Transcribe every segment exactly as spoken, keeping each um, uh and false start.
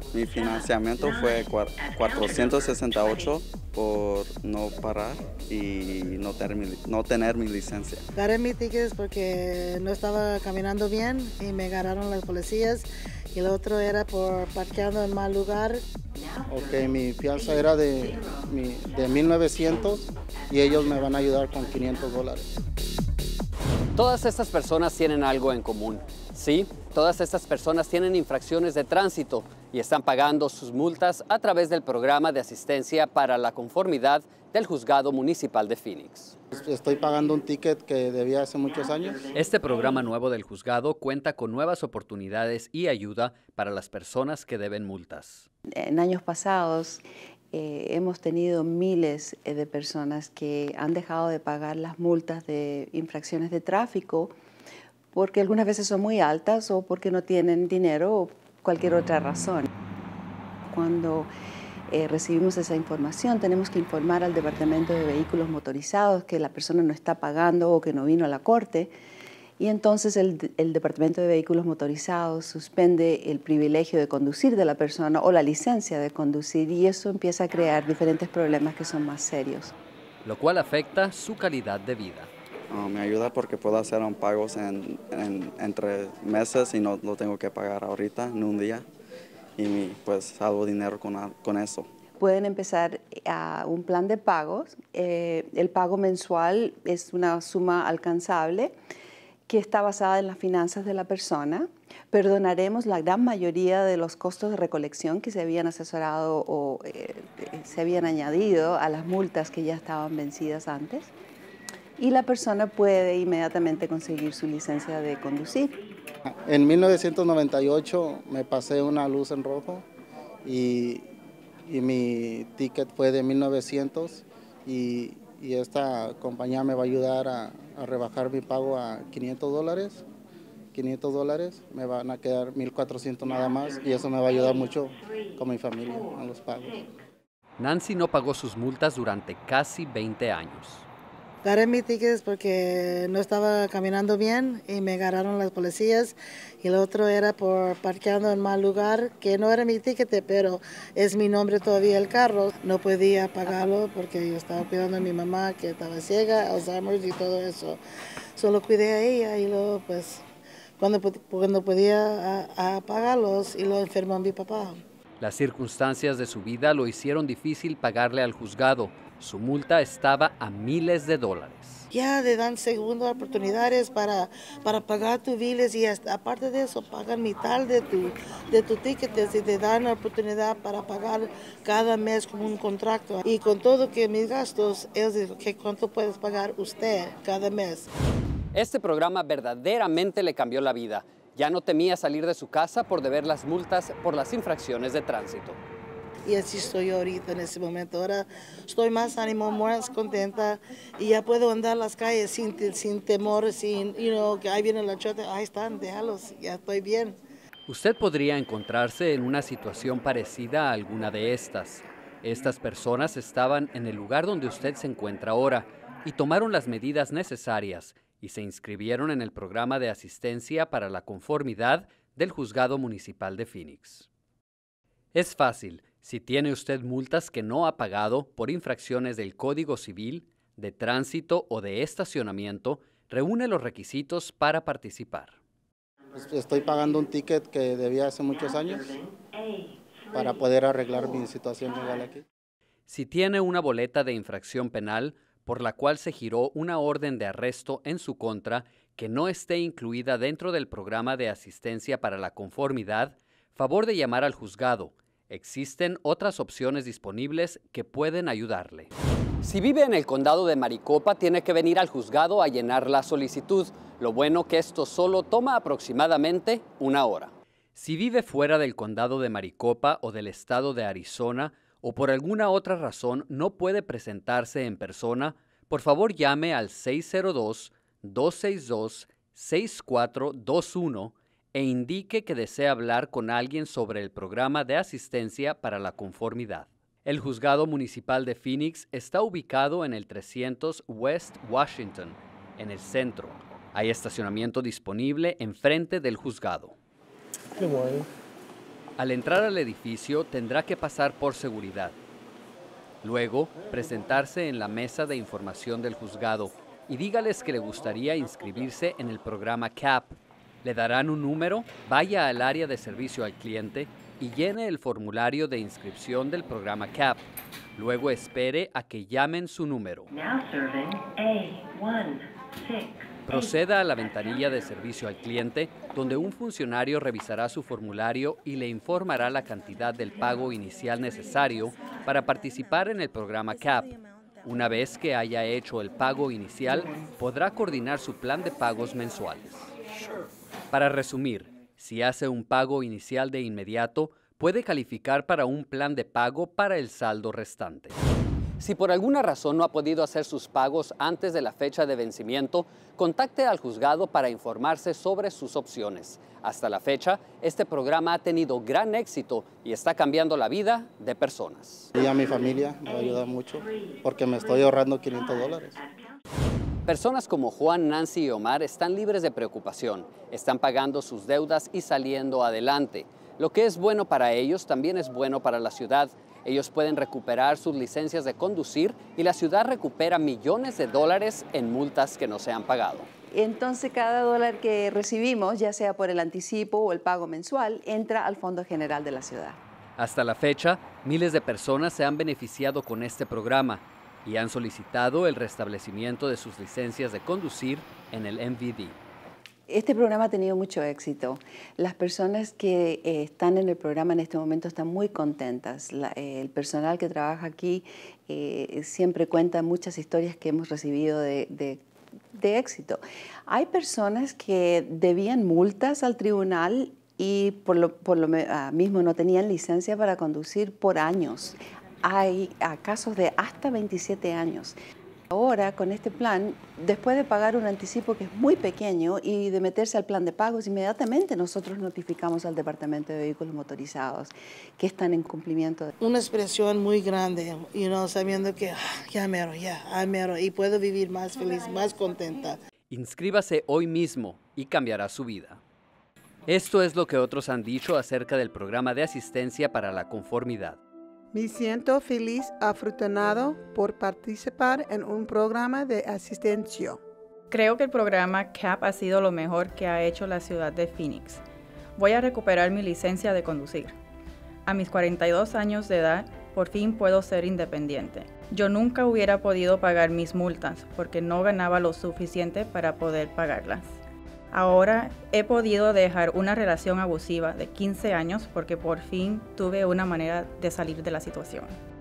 Mi financiamiento fue cua- cuatrocientos sesenta y ocho por no parar y no, tener mi, no tener mi licencia. Agarré mi ticket porque no estaba caminando bien y me agarraron las policías, y el otro era por parqueando en mal lugar. Ok, mi fianza era de, mi- de mil novecientos y ellos me van a ayudar con quinientos dólares. Todas estas personas tienen algo en común. Sí, todas estas personas tienen infracciones de tránsito y están pagando sus multas a través del programa de asistencia para la conformidad del Juzgado Municipal de Phoenix. Estoy pagando un ticket que debía hace muchos años. Este programa nuevo del juzgado cuenta con nuevas oportunidades y ayuda para las personas que deben multas. En años pasados eh, hemos tenido miles eh, de personas que han dejado de pagar las multas de infracciones de tráfico porque algunas veces son muy altas o porque no tienen dinero o cualquier otra razón. Cuando eh, recibimos esa información, tenemos que informar al Departamento de Vehículos Motorizados que la persona no está pagando o que no vino a la corte, y entonces el, el Departamento de Vehículos Motorizados suspende el privilegio de conducir de la persona o la licencia de conducir, y eso empieza a crear diferentes problemas que son más serios. Lo cual afecta su calidad de vida. Uh, me ayuda porque puedo hacer un pagos en, en- entre meses y no lo tengo que pagar ahorita en un día, y mi, pues salvo dinero con, a- con eso. Pueden empezar a un plan de pagos. Eh, el pago mensual es una suma alcanzable que está basada en las finanzas de la persona. Perdonaremos la gran mayoría de los costos de recolección que se habían asesorado o eh, se habían añadido a las multas que ya estaban vencidas antes. Y la persona puede inmediatamente conseguir su licencia de conducir. En mil novecientos noventa y ocho me pasé una luz en rojo y, y mi ticket fue de mil novecientos, y, y esta compañía me va a ayudar a, a rebajar mi pago a quinientos dólares. quinientos dólares, me van a quedar mil cuatrocientos nada más, y eso me va a ayudar mucho con mi familia en los pagos. Nancy no pagó sus multas durante casi veinte años. Agarré mi ticket porque no estaba caminando bien y me agarraron las policías, y el otro era por parqueando en mal lugar, que no era mi ticket, pero es mi nombre todavía el carro. No podía pagarlo porque yo estaba cuidando a mi mamá que estaba ciega, Alzheimer's y todo eso. Solo cuidé a ella, y luego pues cuando, pu- cuando podía a, a pagarlos, y lo enfermó mi papá. Las circunstancias de su vida lo hicieron difícil pagarle al juzgado. Su multa estaba a miles de dólares. Ya le dan segundas oportunidades para, para pagar tus biles, y hasta, aparte de eso pagan mitad de tu, de tu ticket, y te dan la oportunidad para pagar cada mes como un contrato. Y con todo que mis gastos, ellos dicen que cuánto puedes pagar usted cada mes. Este programa verdaderamente le cambió la vida. Ya no temía salir de su casa por deber las multas por las infracciones de tránsito. Y así estoy yo ahorita en este momento. Ahora estoy más ánimo, más contenta, y ya puedo andar las calles sin, te- sin temor, sin, you know, que ahí viene la chota, ahí están, déjalos, ya estoy bien. Usted podría encontrarse en una situación parecida a alguna de estas. Estas personas estaban en el lugar donde usted se encuentra ahora y tomaron las medidas necesarias y se inscribieron en el programa de asistencia para la conformidad del Juzgado Municipal de Phoenix. Es fácil. Si tiene usted multas que no ha pagado por infracciones del Código Civil, de tránsito o de estacionamiento, reúne los requisitos para participar. Estoy pagando un ticket que debía hace muchos años para poder arreglar mi situación legal aquí. Si tiene una boleta de infracción penal por la cual se giró una orden de arresto en su contra que no esté incluida dentro del programa de asistencia para la conformidad, favor de llamar al juzgado. Existen otras opciones disponibles que pueden ayudarle. Si vive en el condado de Maricopa, tiene que venir al juzgado a llenar la solicitud. Lo bueno que esto solo toma aproximadamente una hora. Si vive fuera del condado de Maricopa o del estado de Arizona, o por alguna otra razón no puede presentarse en persona, por favor llame al seis cero dos, dos seis dos, seis cuatro dos uno e indique que desea hablar con alguien sobre el programa de asistencia para la conformidad. El Juzgado Municipal de Phoenix está ubicado en el trescientos West Washington, en el centro. Hay estacionamiento disponible enfrente del juzgado. Good morning. Al entrar al edificio tendrá que pasar por seguridad. Luego, presentarse en la mesa de información del juzgado y dígales que le gustaría inscribirse en el programa C A P. Le darán un número, vaya al área de servicio al cliente y llene el formulario de inscripción del programa C A P. Luego espere a que llamen su número. Proceda a la ventanilla de servicio al cliente, donde un funcionario revisará su formulario y le informará la cantidad del pago inicial necesario para participar en el programa C A P. Una vez que haya hecho el pago inicial, podrá coordinar su plan de pagos mensuales. Para resumir, si hace un pago inicial de inmediato, puede calificar para un plan de pago para el saldo restante. Si por alguna razón no ha podido hacer sus pagos antes de la fecha de vencimiento, contacte al juzgado para informarse sobre sus opciones. Hasta la fecha, este programa ha tenido gran éxito y está cambiando la vida de personas. Y a mi familia me ayuda mucho porque me estoy ahorrando quinientos dólares. Personas como Juan, Nancy y Omar están libres de preocupación, están pagando sus deudas y saliendo adelante. Lo que es bueno para ellos también es bueno para la ciudad. Ellos pueden recuperar sus licencias de conducir y la ciudad recupera millones de dólares en multas que no se han pagado. Entonces, cada dólar que recibimos, ya sea por el anticipo o el pago mensual, entra al Fondo General de la ciudad. Hasta la fecha, miles de personas se han beneficiado con este programa y han solicitado el restablecimiento de sus licencias de conducir en el M V D. Este programa ha tenido mucho éxito. Las personas que eh, están en el programa en este momento están muy contentas. La, eh, el personal que trabaja aquí eh, siempre cuenta muchas historias que hemos recibido de, de, de éxito. Hay personas que debían multas al tribunal y por lo, por lo uh, mismo no tenían licencia para conducir por años. Hay uh, casos de hasta veintisiete años. Ahora, con este plan, después de pagar un anticipo que es muy pequeño y de meterse al plan de pagos, inmediatamente nosotros notificamos al Departamento de Vehículos Motorizados que están en cumplimiento. Una expresión muy grande, you know, sabiendo que ah, ya mero, ya, ah, mero, y puedo vivir más feliz, más contenta. Inscríbase hoy mismo y cambiará su vida. Esto es lo que otros han dicho acerca del programa de asistencia para la conformidad. Me siento feliz, afortunado por participar en un programa de asistencia. Creo que el programa C A P ha sido lo mejor que ha hecho la ciudad de Phoenix. Voy a recuperar mi licencia de conducir. A mis cuarenta y dos años de edad, por fin puedo ser independiente. Yo nunca hubiera podido pagar mis multas porque no ganaba lo suficiente para poder pagarlas. Ahora he podido dejar una relación abusiva de quince años porque por fin tuve una manera de salir de la situación.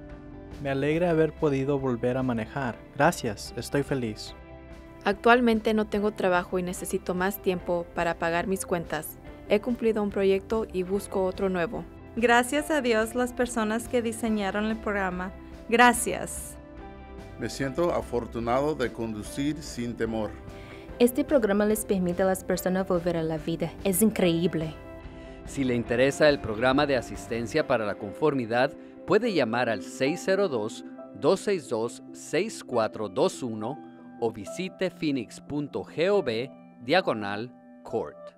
Me alegra haber podido volver a manejar. Gracias, estoy feliz. Actualmente no tengo trabajo y necesito más tiempo para pagar mis cuentas. He cumplido un proyecto y busco otro nuevo. Gracias a Dios las personas que diseñaron el programa. Gracias. Me siento afortunado de conducir sin temor. Este programa les permite a las personas volver a la vida. Es increíble. Si le interesa el programa de asistencia para la conformidad, puede llamar al seis cero dos, dos seis dos, seis cuatro dos uno o visite phoenix punto gov diagonal court.